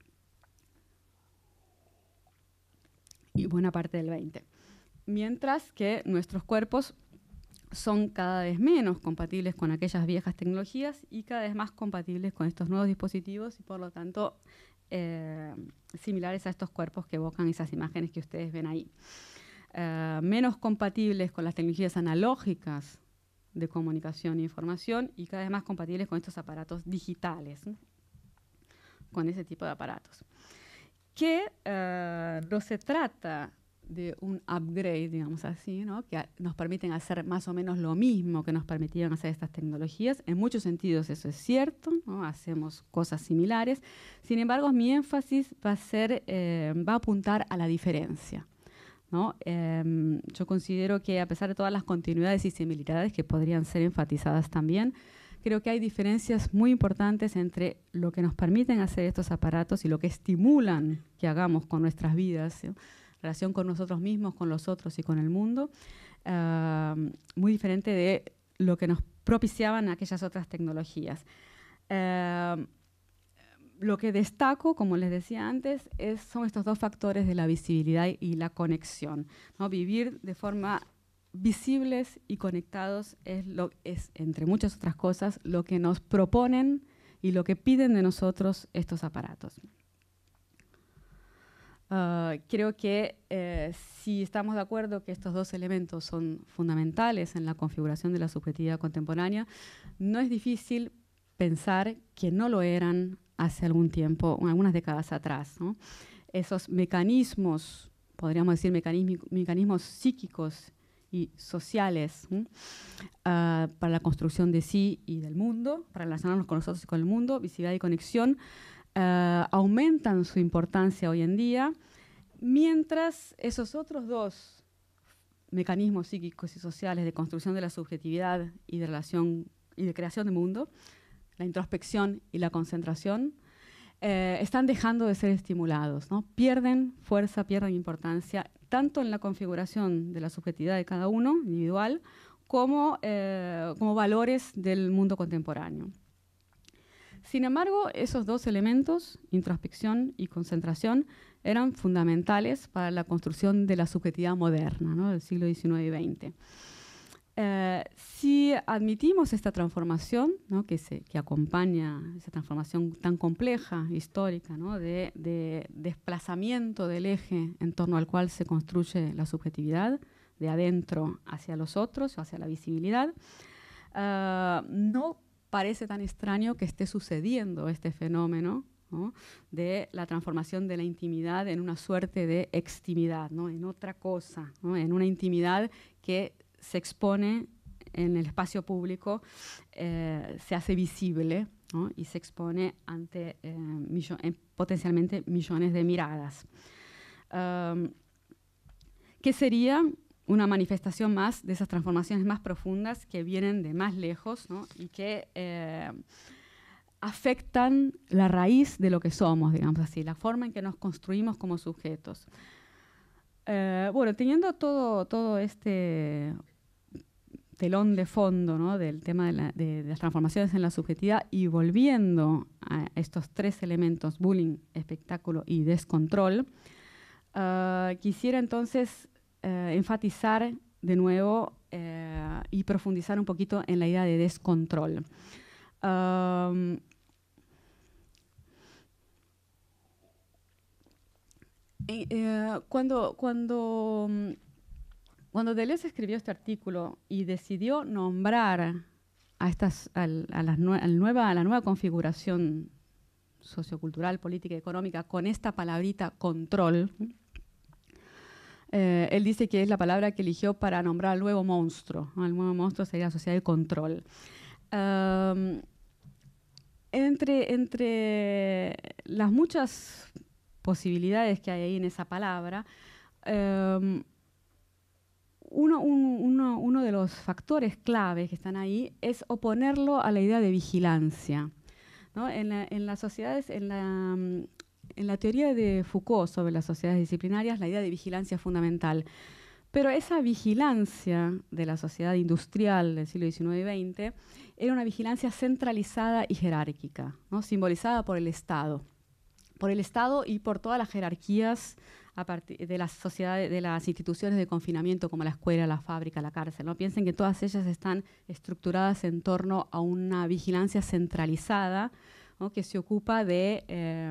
Speaker 1: Y buena parte del XX. Mientras que nuestros cuerpos son cada vez menos compatibles con aquellas viejas tecnologías y cada vez más compatibles con estos nuevos dispositivos y por lo tanto similares a estos cuerpos que evocan esas imágenes que ustedes ven ahí. Menos compatibles con las tecnologías analógicas de comunicación e información y cada vez más compatibles con estos aparatos digitales, ¿no? Con ese tipo de aparatos. Que no se trata de un upgrade, digamos así, ¿no? Que nos permiten hacer más o menos lo mismo que nos permitían hacer estas tecnologías. En muchos sentidos eso es cierto, ¿no? Hacemos cosas similares. Sin embargo, mi énfasis va a apuntar a la diferencia, ¿no? Yo considero que a pesar de todas las continuidades y similitudes que podrían ser enfatizadas también, creo que hay diferencias muy importantes entre lo que nos permiten hacer estos aparatos y lo que estimulan que hagamos con nuestras vidas, ¿sí? Relación con nosotros mismos, con los otros y con el mundo, muy diferente de lo que nos propiciaban aquellas otras tecnologías. Lo que destaco, como les decía antes, son estos dos factores de la visibilidad y la conexión, ¿no? Vivir de forma visibles y conectados es, entre muchas otras cosas, lo que nos proponen y lo que piden de nosotros estos aparatos. Creo que si estamos de acuerdo que estos dos elementos son fundamentales en la configuración de la subjetividad contemporánea, no es difícil pensar que no lo eran hace algún tiempo, algunas décadas atrás, ¿no? Esos mecanismos, podríamos decir mecanismos psíquicos y sociales para la construcción de sí y del mundo, para relacionarnos con nosotros y con el mundo, visibilidad y conexión, aumentan su importancia hoy en día, mientras esos otros dos mecanismos psíquicos y sociales de construcción de la subjetividad y de relación y de creación de mundo, la introspección y la concentración, están dejando de ser estimulados, ¿no? Pierden fuerza, pierden importancia, tanto en la configuración de la subjetividad de cada uno, individual, como valores del mundo contemporáneo. Sin embargo, esos dos elementos, introspección y concentración, eran fundamentales para la construcción de la subjetividad moderna, ¿no? Del siglo XIX y XX. Si admitimos esta transformación, ¿no? que acompaña esa transformación tan compleja, histórica, ¿no? de desplazamiento del eje en torno al cual se construye la subjetividad, de adentro hacia los otros o hacia la visibilidad, no parece tan extraño que esté sucediendo este fenómeno ¿no?, de la transformación de la intimidad en una suerte de extimidad, ¿no?, en otra cosa, ¿no?, en una intimidad que se expone en el espacio público, se hace visible, ¿no?, y se expone ante potencialmente millones de miradas. Que sería una manifestación más de esas transformaciones más profundas que vienen de más lejos, ¿no?, y que afectan la raíz de lo que somos, digamos así, la forma en que nos construimos como sujetos. Bueno, teniendo todo este telón de fondo, ¿no?, del tema de las transformaciones en la subjetividad, y volviendo a estos tres elementos, bullying, espectáculo y descontrol, quisiera entonces enfatizar de nuevo y profundizar un poquito en la idea de descontrol. Cuando Deleuze escribió este artículo y decidió nombrar a la nueva configuración sociocultural, política y económica con esta palabrita control, él dice que es la palabra que eligió para nombrar al nuevo monstruo, ¿no? El nuevo monstruo sería la sociedad de control. Entre las muchas posibilidades que hay ahí en esa palabra, uno de los factores claves que están ahí es oponerlo a la idea de vigilancia, ¿no? En las sociedades, en la teoría de Foucault sobre las sociedades disciplinarias, la idea de vigilancia es fundamental. Pero esa vigilancia de la sociedad industrial del siglo XIX y XX era una vigilancia centralizada y jerárquica, ¿no?, simbolizada por el Estado y por todas las jerarquías a partir de las sociedades, de las instituciones de confinamiento como la escuela, la fábrica, la cárcel, ¿no? Piensen que todas ellas están estructuradas en torno a una vigilancia centralizada, ¿no?, que se ocupa de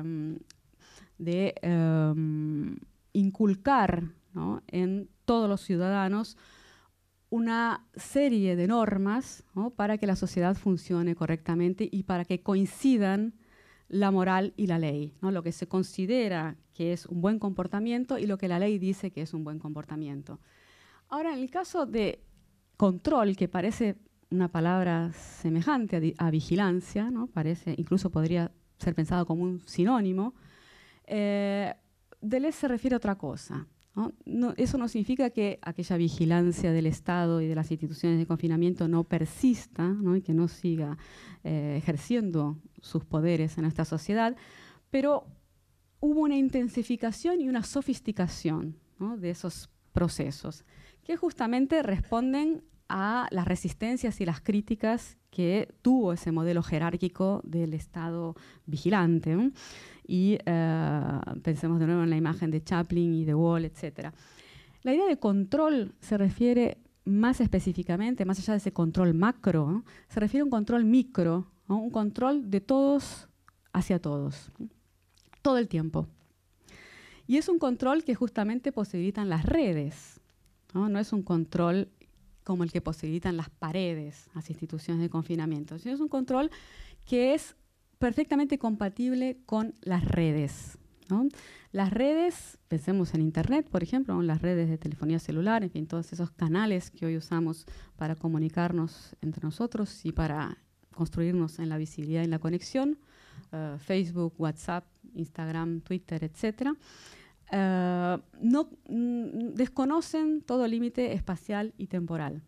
Speaker 1: inculcar, ¿no?, en todos los ciudadanos una serie de normas, ¿no?, para que la sociedad funcione correctamente y para que coincidan la moral y la ley, ¿no?, lo que se considera que es un buen comportamiento y lo que la ley dice que es un buen comportamiento. Ahora, en el caso de control, que parece una palabra semejante a vigilancia, ¿no?, incluso podría ser pensado como un sinónimo, Deleuze se refiere a otra cosa, ¿no? Eso no significa que aquella vigilancia del Estado y de las instituciones de confinamiento no persista, ¿no?, y que no siga ejerciendo sus poderes en nuestra sociedad, pero hubo una intensificación y una sofisticación, ¿no?, de esos procesos que justamente responden a las resistencias y las críticas que tuvo ese modelo jerárquico del Estado vigilante, ¿no? Y pensemos de nuevo en la imagen de Chaplin y de Wall, etc. La idea de control se refiere más específicamente, más allá de ese control macro, ¿no?, se refiere a un control micro, ¿no?, un control de todos hacia todos, ¿no?, todo el tiempo. Y es un control que justamente posibilitan las redes, ¿no? No es un control como el que posibilitan las paredes, las instituciones de confinamiento, sino es un control que es perfectamente compatible con las redes, ¿no? Las redes, pensemos en Internet, por ejemplo, ¿no?, las redes de telefonía celular, en fin, todos esos canales que hoy usamos para comunicarnos entre nosotros y para construirnos en la visibilidad y en la conexión, Facebook, WhatsApp, Instagram, Twitter, etc., desconocen todo límite espacial y temporal.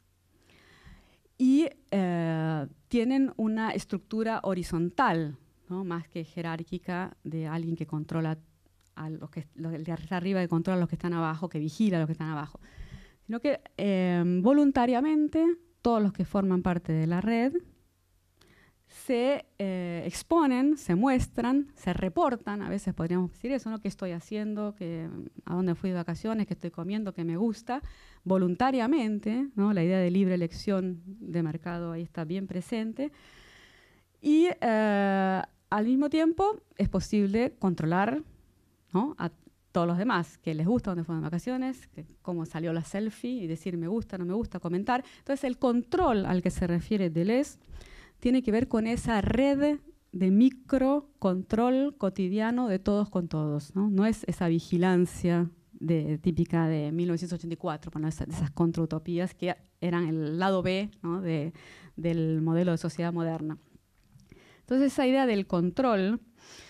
Speaker 1: Y tienen una estructura horizontal, ¿no?, más que jerárquica, de alguien que controla a los de arriba, que controla a los que están abajo, que vigila a los que están abajo. Sino que voluntariamente todos los que forman parte de la red se exponen, se muestran, se reportan, a veces podríamos decir eso, ¿no?, qué estoy haciendo, a dónde fui de vacaciones, qué estoy comiendo, qué me gusta, voluntariamente, ¿no? La idea de libre elección de mercado ahí está bien presente. Y al mismo tiempo es posible controlar, ¿no?, a todos los demás, que les gusta dónde fueron de vacaciones, cómo salió la selfie, y decir me gusta, no me gusta, comentar. Entonces el control al que se refiere Deleuze tiene que ver con esa red de microcontrol cotidiano de todos con todos, ¿no? No es esa vigilancia típica de 1984, bueno, esas contrautopías que eran el lado B, ¿no? del modelo de sociedad moderna. Entonces esa idea del control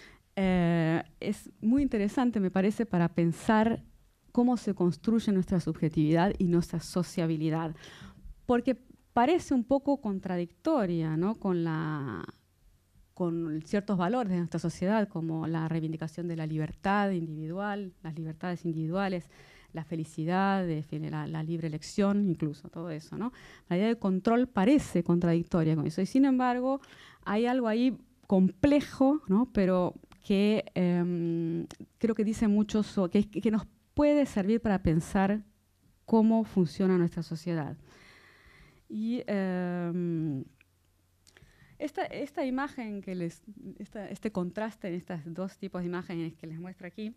Speaker 1: es muy interesante, me parece, para pensar cómo se construye nuestra subjetividad y nuestra sociabilidad, porque parece un poco contradictoria, ¿no? con ciertos valores de nuestra sociedad, como la reivindicación de la libertad individual, las libertades individuales, la felicidad, la libre elección, incluso todo eso, ¿no? La idea de control parece contradictoria con eso, y sin embargo hay algo ahí complejo, ¿no? Pero que creo que dice mucho, que nos puede servir para pensar cómo funciona nuestra sociedad. Y esta imagen este contraste en estos dos tipos de imágenes que les muestro aquí,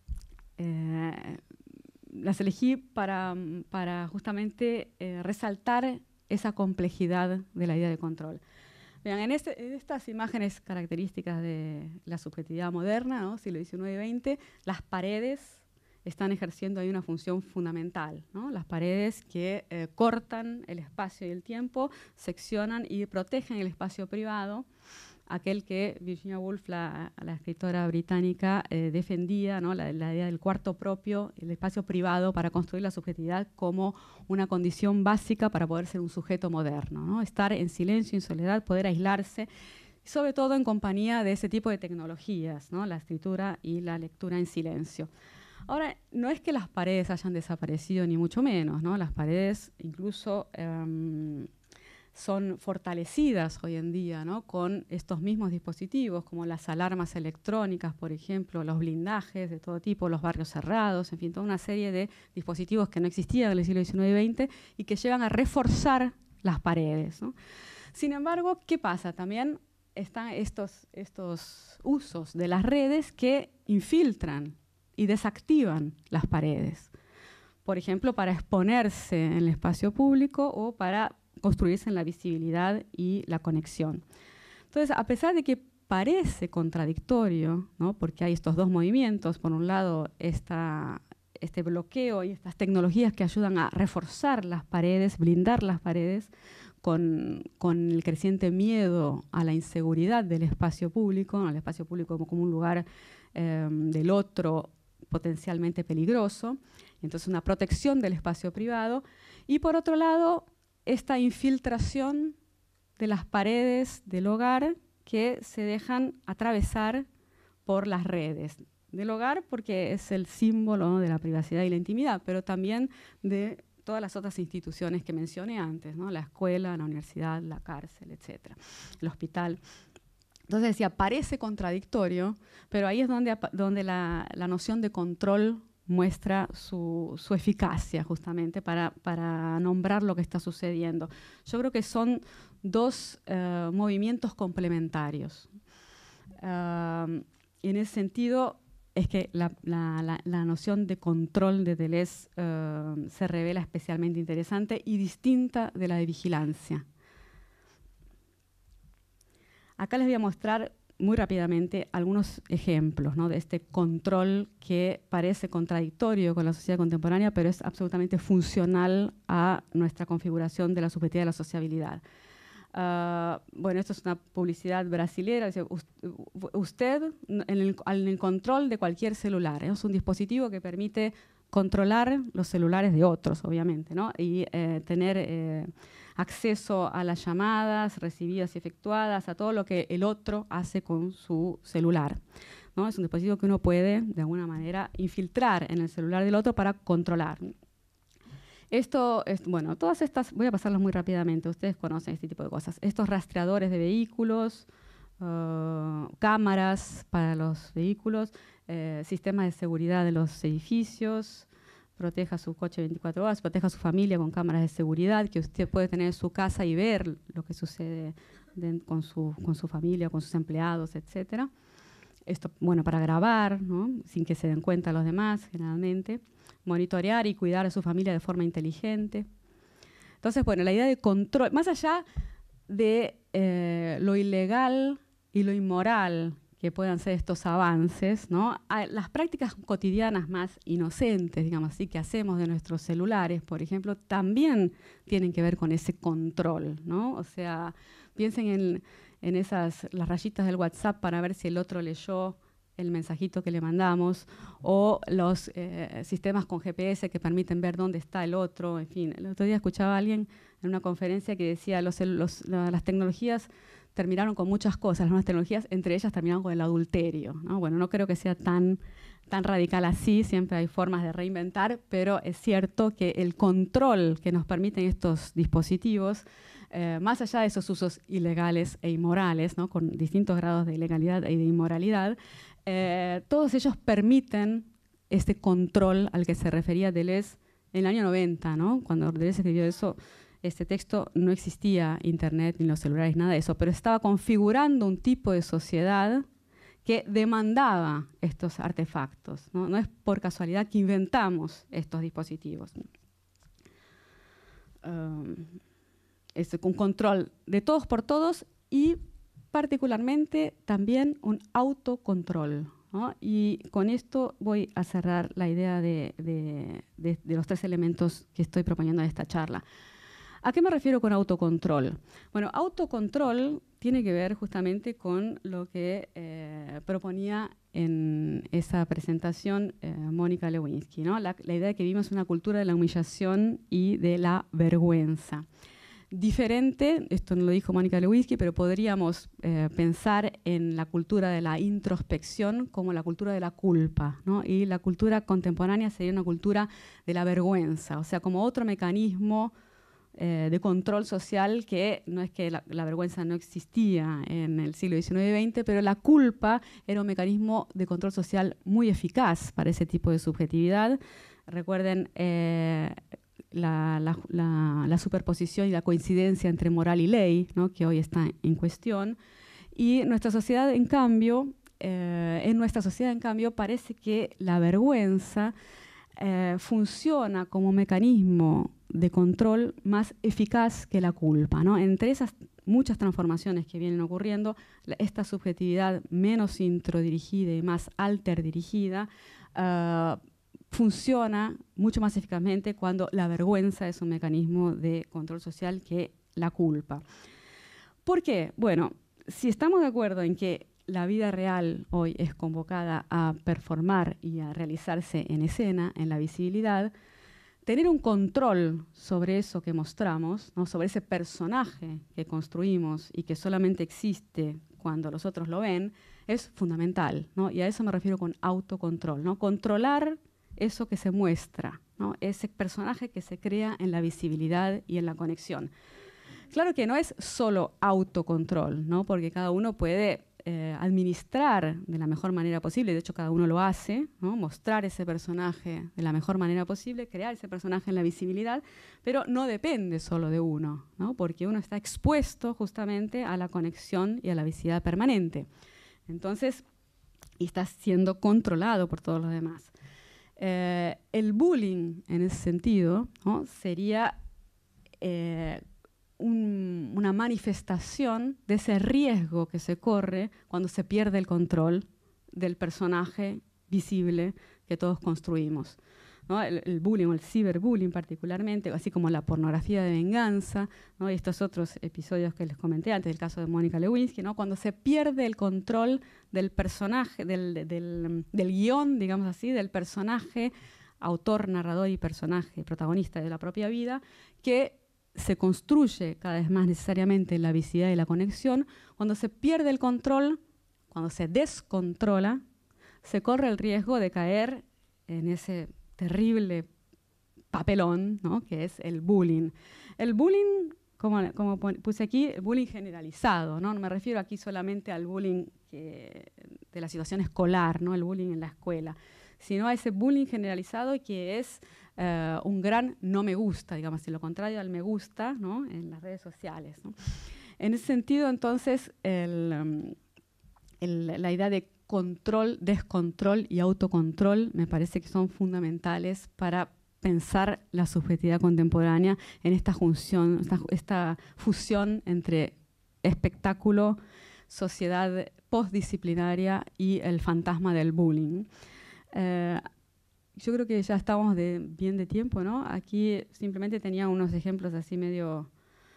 Speaker 1: las elegí para justamente resaltar esa complejidad de la idea de control. Vean, en estas imágenes características de la subjetividad moderna, ¿no? Siglo XIX y XX, las paredes están ejerciendo ahí una función fundamental, ¿no? Las paredes que cortan el espacio y el tiempo, seccionan y protegen el espacio privado, aquel que Virginia Woolf, la escritora británica, defendía, ¿no? La idea del cuarto propio, el espacio privado para construir la subjetividad como una condición básica para poder ser un sujeto moderno, ¿no? Estar en silencio, en soledad, poder aislarse, sobre todo en compañía de ese tipo de tecnologías, ¿no? La escritura y la lectura en silencio. Ahora, no es que las paredes hayan desaparecido, ni mucho menos, ¿no? Las paredes incluso son fortalecidas hoy en día, ¿no? Con estos mismos dispositivos, como las alarmas electrónicas, por ejemplo, los blindajes de todo tipo, los barrios cerrados, en fin, toda una serie de dispositivos que no existían en el siglo XIX y XX y que llevan a reforzar las paredes, ¿no? Sin embargo, ¿qué pasa? También están estos usos de las redes que infiltran y desactivan las paredes. Por ejemplo, para exponerse en el espacio público o para construirse en la visibilidad y la conexión. Entonces, a pesar de que parece contradictorio, ¿no? Porque hay estos dos movimientos, por un lado este bloqueo y estas tecnologías que ayudan a reforzar las paredes, blindar las paredes, con el creciente miedo a la inseguridad del espacio público, ¿no? El espacio público como un lugar del otro potencialmente peligroso, entonces una protección del espacio privado, y por otro lado, esta infiltración de las paredes del hogar que se dejan atravesar por las redes del hogar, porque es el símbolo, ¿no? de la privacidad y la intimidad, pero también de todas las otras instituciones que mencioné antes, ¿no? La escuela, la universidad, la cárcel, etcétera, el hospital. Entonces decía, parece contradictorio, pero ahí es donde la noción de control muestra su eficacia, justamente, para nombrar lo que está sucediendo. Yo creo que son dos movimientos complementarios. Y en ese sentido es que la noción de control de Deleuze se revela especialmente interesante y distinta de la de vigilancia. Acá les voy a mostrar muy rápidamente algunos ejemplos, ¿no? de este control que parece contradictorio con la sociedad contemporánea, pero es absolutamente funcional a nuestra configuración de la subjetividad de la sociabilidad. Bueno, esto es una publicidad brasilera. Dice, usted en el control de cualquier celular, ¿eh? Es un dispositivo que permite controlar los celulares de otros, obviamente, ¿no? Y tener acceso a las llamadas recibidas y efectuadas, a todo lo que el otro hace con su celular, ¿no? Es un dispositivo que uno puede, de alguna manera, infiltrar en el celular del otro para controlar. Bueno, todas estas, voy a pasarlas muy rápidamente, ustedes conocen este tipo de cosas. Estos rastreadores de vehículos, cámaras para los vehículos, sistemas de seguridad de los edificios, proteja su coche 24 horas, proteja a su familia con cámaras de seguridad, que usted puede tener en su casa y ver lo que sucede con su familia, con sus empleados, etc. Esto, bueno, para grabar, ¿no? Sin que se den cuenta los demás, generalmente. Monitorear y cuidar a su familia de forma inteligente. Entonces, bueno, la idea de control, más allá de lo ilegal y lo inmoral que puedan ser estos avances, ¿no? Las prácticas cotidianas más inocentes, digamos así, que hacemos de nuestros celulares, por ejemplo, también tienen que ver con ese control, ¿no? O sea, piensen en las rayitas del WhatsApp para ver si el otro leyó el mensajito que le mandamos, o los sistemas con GPS que permiten ver dónde está el otro. En fin, el otro día escuchaba a alguien en una conferencia que decía las tecnologías terminaron con muchas cosas, las nuevas tecnologías, entre ellas terminaron con el adulterio, ¿no? Bueno, no creo que sea tan radical así, siempre hay formas de reinventar, pero es cierto que el control que nos permiten estos dispositivos, más allá de esos usos ilegales e inmorales, ¿no? Con distintos grados de ilegalidad y de inmoralidad, todos ellos permiten este control al que se refería Deleuze en el año 90, ¿no? Cuando Deleuze escribió eso, este texto, no existía internet ni los celulares, nada de eso, pero estaba configurando un tipo de sociedad que demandaba estos artefactos, ¿no? No es por casualidad que inventamos estos dispositivos. Es un control de todos por todos y particularmente también un autocontrol, ¿no? Y con esto voy a cerrar la idea de los 3 elementos que estoy proponiendo en esta charla. ¿A qué me refiero con autocontrol? Bueno, autocontrol tiene que ver justamente con lo que proponía en esa presentación Mónica Lewinsky, ¿no? La idea de que vivimos una cultura de la humillación y de la vergüenza. Diferente, esto no lo dijo Mónica Lewinsky, pero podríamos pensar en la cultura de la introspección como la cultura de la culpa, ¿no? Y la cultura contemporánea sería una cultura de la vergüenza, o sea, como otro mecanismo de control social, que no es que la vergüenza no existía en el siglo XIX y XX, pero la culpa era un mecanismo de control social muy eficaz para ese tipo de subjetividad. Recuerden la superposición y la coincidencia entre moral y ley, ¿no? Que hoy está en cuestión. Y nuestra sociedad, en cambio, parece que la vergüenza funciona como mecanismo de control más eficaz que la culpa, ¿no? Entre esas muchas transformaciones que vienen ocurriendo, esta subjetividad menos introdirigida y más alterdirigida funciona mucho más eficazmente cuando la vergüenza es un mecanismo de control social que la culpa. ¿Por qué? Bueno, si estamos de acuerdo en que la vida real hoy es convocada a performar y a realizarse en escena, en la visibilidad, tener un control sobre eso que mostramos, ¿no? Sobre ese personaje que construimos y que solamente existe cuando los otros lo ven, es fundamental, ¿no? Y a eso me refiero con autocontrol, ¿no? Controlar eso que se muestra, ¿no? Ese personaje que se crea en la visibilidad y en la conexión. Claro que no es solo autocontrol, ¿no? Porque cada uno puede administrar de la mejor manera posible, de hecho cada uno lo hace, ¿no? Mostrar ese personaje de la mejor manera posible, crear ese personaje en la visibilidad, pero no depende solo de uno, ¿no? Porque uno está expuesto justamente a la conexión y a la visibilidad permanente. Entonces, y está siendo controlado por todos los demás. El bullying, en ese sentido, ¿no? Sería una manifestación de ese riesgo que se corre cuando se pierde el control del personaje visible que todos construimos, ¿no? El bullying o el ciberbullying particularmente, así como la pornografía de venganza, ¿no? Y estos otros episodios que les comenté antes, del caso de Mónica Lewinsky, ¿no? Cuando se pierde el control del personaje, del guión, digamos así, del personaje, autor, narrador y personaje, protagonista de la propia vida, que se construye cada vez más necesariamente la visibilidad y la conexión. Cuando se pierde el control, cuando se descontrola, se corre el riesgo de caer en ese terrible papelón, ¿no? Que es el bullying. El bullying, como puse aquí, el bullying generalizado, ¿no? No me refiero aquí solamente al bullying de la situación escolar, ¿no? El bullying en la escuela, sino a ese bullying generalizado que es un gran no me gusta, digamos, así, lo contrario al me gusta, ¿no? En las redes sociales, ¿no? En ese sentido, entonces, la idea de control, descontrol y autocontrol me parece que son fundamentales para pensar la subjetividad contemporánea en esta fusión entre espectáculo, sociedad postdisciplinaria y el fantasma del bullying. Yo creo que ya estamos bien de tiempo, ¿no? Aquí simplemente tenía unos ejemplos así medio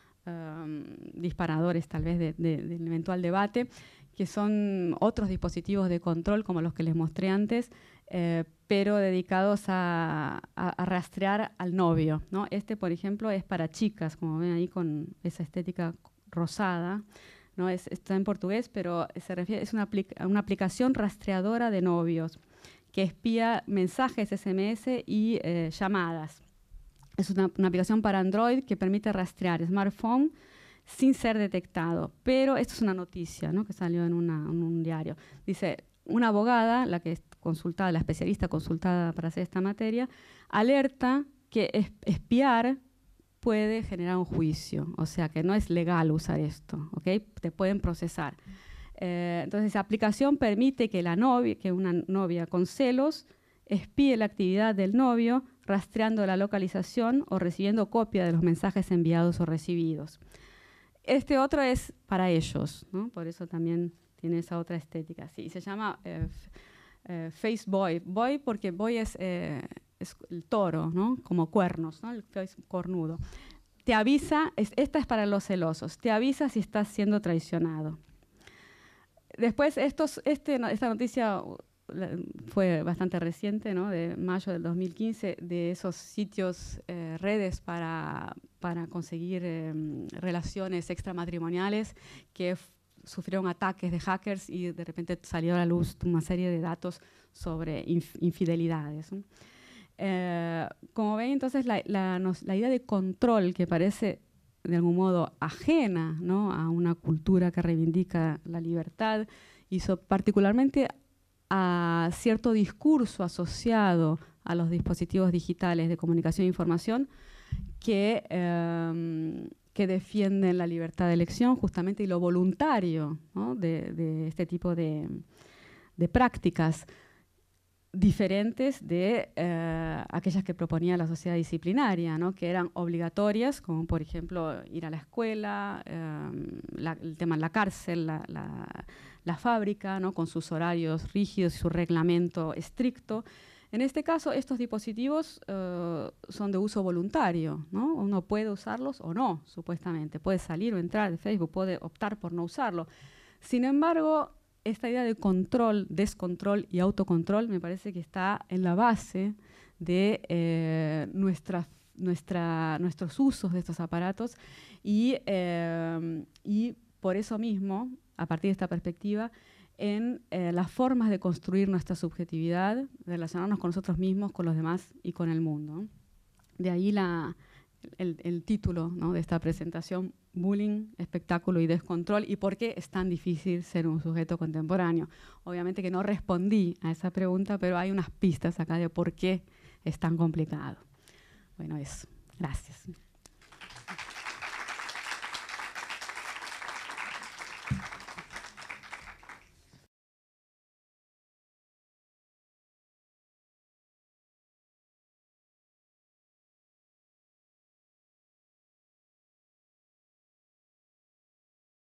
Speaker 1: disparadores tal vez del eventual debate, que son otros dispositivos de control como los que les mostré antes, pero dedicados a rastrear al novio, ¿no? Este, por ejemplo, es para chicas, como ven ahí con esa estética rosada, ¿no? Está en portugués, pero se refiere, es una aplicación rastreadora de novios que espía mensajes SMS y llamadas. Es una aplicación para Android que permite rastrear smartphone sin ser detectado. Pero esto es una noticia, ¿no?, que salió en un diario. Dice, una abogada, la que es consultada, la especialista consultada para hacer esta materia, alerta que espiar puede generar un juicio. O sea, que no es legal usar esto, ¿ok? Te pueden procesar. Entonces, esa aplicación permite que una novia con celos espíe la actividad del novio, rastreando la localización o recibiendo copia de los mensajes enviados o recibidos. Este otro es para ellos, ¿no? Por eso también tiene esa otra estética. Sí, se llama Face Boy. Boy porque boy es el toro, ¿no? Como cuernos, ¿no? El face cornudo. Te avisa, esta es para los celosos, te avisa si estás siendo traicionado. Después, esta noticia fue bastante reciente, ¿no?, de mayo del 2015, de esos sitios, redes para conseguir relaciones extramatrimoniales que sufrieron ataques de hackers y de repente salió a la luz una serie de datos sobre infidelidades, ¿no? Como ven, entonces, la idea de control, que parece de algún modo ajena, ¿no?, a una cultura que reivindica la libertad, hizo particularmente a cierto discurso asociado a los dispositivos digitales de comunicación e información que defienden la libertad de elección justamente y lo voluntario, ¿no?, de este tipo de prácticas diferentes de aquellas que proponía la sociedad disciplinaria, ¿no?, que eran obligatorias, como por ejemplo ir a la escuela, el tema en la cárcel, la fábrica, ¿no?, con sus horarios rígidos y su reglamento estricto. En este caso, estos dispositivos son de uso voluntario, ¿no? Uno puede usarlos o no, supuestamente. Puede salir o entrar de Facebook, puede optar por no usarlo. Sin embargo, esta idea de control, descontrol y autocontrol me parece que está en la base de nuestros usos de estos aparatos y por eso mismo, a partir de esta perspectiva, en las formas de construir nuestra subjetividad, relacionarnos con nosotros mismos, con los demás y con el mundo. De ahí el título, ¿no?, de esta presentación, Bullying, Espectáculo y Descontrol, y por qué es tan difícil ser un sujeto contemporáneo. Obviamente que no respondí a esa pregunta, pero hay unas pistas acá de por qué es tan complicado. Bueno, eso. Gracias.